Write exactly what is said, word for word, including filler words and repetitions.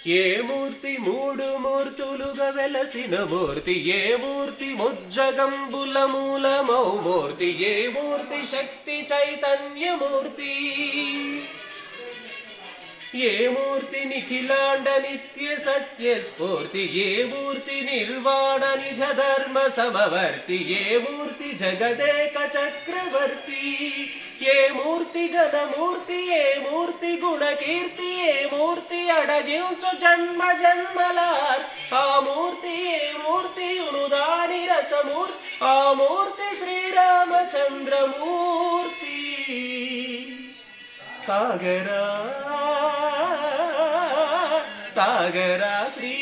ఏ మూర్తి మూడు మూర్తులుగా వెలసిన మూర్తి ఏ మూర్తి ముజ్జగంబుల మూలమౌ మూర్తి ఏ మూర్తి శక్తి చైతన్యమూర్తి ఏ మూర్తి నిఖిలాండ నిత్య సత్య స్ఫూర్తి ఏ మూర్తి నిర్వాణ నిజ ధర్మ సమవర్తి ఏ మూర్తి జగదేక చక్రవర్తి ఏ మూర్తి ఘనమూర్తి ఏ మూర్తి గుణకీర్తి ఏ మూర్తి అడగించు జన్మ జన్మలార్ ఆ మూర్తి ఏ మూర్తి ఉనుదాని రసమూర్తి ఆ మూర్తి శ్రీరామచంద్రమూర్తి తాగరా తాగరా శ్రీ